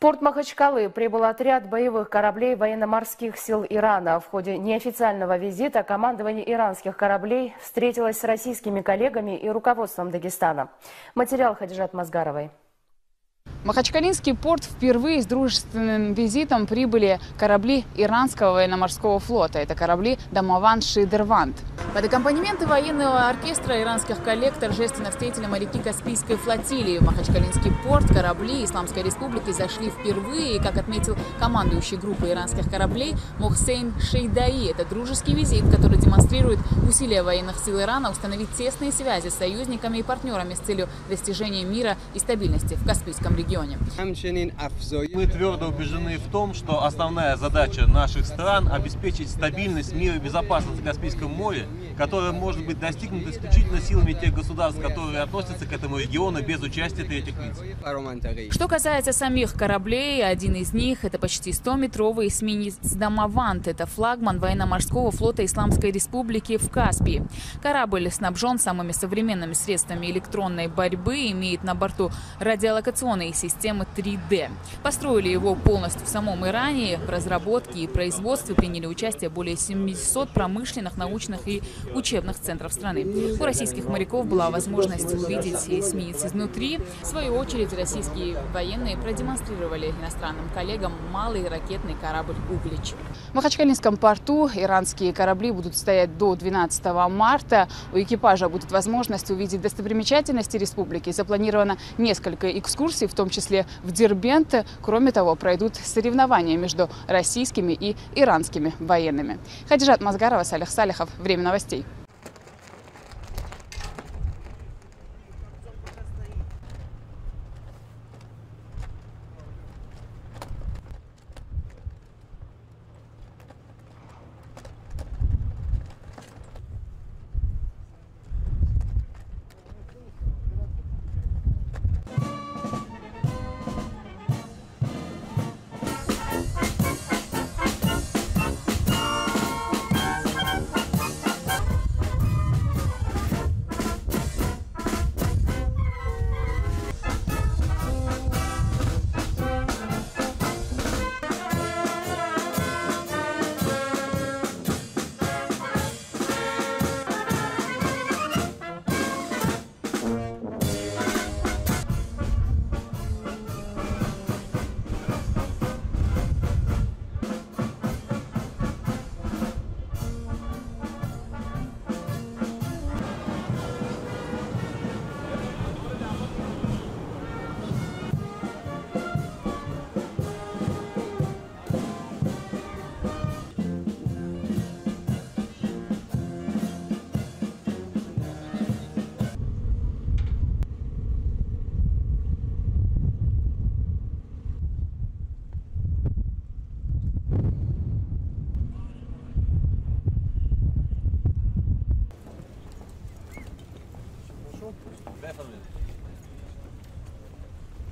порт Махачкалы прибыл отряд боевых кораблей военно-морских сил Ирана. В ходе неофициального визита командование иранских кораблей встретилось с российскими коллегами и руководством Дагестана. Материал Хадижат Мазгаровой. В Махачкалинский порт впервые с дружественным визитом прибыли корабли иранского военно-морского флота. Это корабли «Дамаванд Шидерванд». Под аккомпанемент военного оркестра иранских коллег торжественно встретили моряки Каспийской флотилии. В Махачкалинский порт корабли Исламской Республики зашли впервые. И, как отметил командующий группой иранских кораблей Мохсейн Шейдаи, это дружеский визит, который демонстрирует усилия военных сил Ирана установить тесные связи с союзниками и партнерами с целью достижения мира и стабильности в Каспийском регионе. Мы твердо убеждены в том, что основная задача наших стран – обеспечить стабильность, мир и безопасность в Каспийском море, которая может быть достигнута исключительно силами тех государств, которые относятся к этому региону без участия третьих лиц. Что касается самих кораблей, один из них – это почти 100-метровый эсминец «Дамаванд». Это флагман военно-морского флота Исламской Республики в Каспии. Корабль снабжен самыми современными средствами электронной борьбы, имеет на борту радиолокационные системы 3D. Построили его полностью в самом Иране. В разработке и производстве приняли участие более 700 промышленных, научных и учебных центров страны. У российских моряков была возможность увидеть эсминец изнутри. В свою очередь, российские военные продемонстрировали иностранным коллегам малый ракетный корабль «Углич». В Махачкалинском порту иранские корабли будут стоять до 12 марта. У экипажа будет возможность увидеть достопримечательности республики. Запланировано несколько экскурсий, в том числе в Дербент. Кроме того, пройдут соревнования между российскими и иранскими военными. Хадижат Мазгарова, Салих Салихов. Время новостей.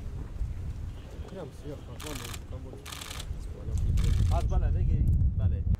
Прям сверху, одна может с тобой.